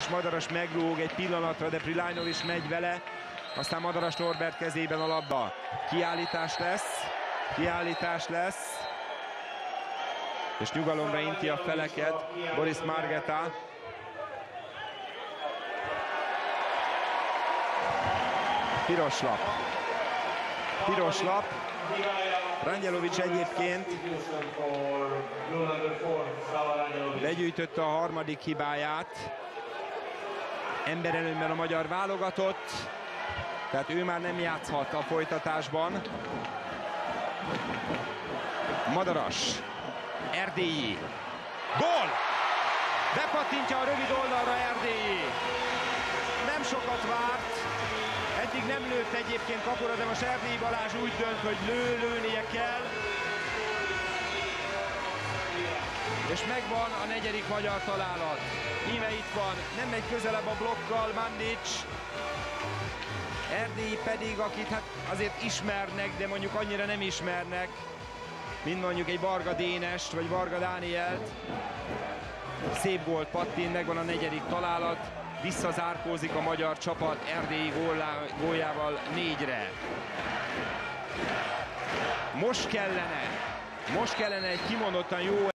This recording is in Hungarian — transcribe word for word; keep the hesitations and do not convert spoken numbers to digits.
Madaras megrúg egy pillanatra, de Prilainovic megy vele. Aztán Madaras Norbert kezében a labda. Kiállítás lesz. Kiállítás lesz. És nyugalomra inti a feleket Boris Margeta. Piros lap. Piros lap. Rangyelovic egyébként begyűjtötte a harmadik hibáját. Emberelőnyben a magyar válogatott. Tehát ő már nem játszhat a folytatásban. Madaras. Erdélyi. Gól! Bepattintja a rövid oldalra Erdélyi. Nem sokat várt. Eddig nem lőtt egyébként kapura, de most Erdélyi Balázs úgy dönt, hogy lő, lőnie kell. És megvan a negyedik magyar találat. Íme itt van, nem megy közelebb a blokkal Mandic. Erdélyi pedig, akit hát azért ismernek, de mondjuk annyira nem ismernek, mint mondjuk egy Varga Dénest, vagy Varga Dánielt. Szép gólt pattint, megvan a negyedik találat. Visszazárkózik a magyar csapat Erdélyi góljával négyre. Most kellene, most kellene egy kimondottan jó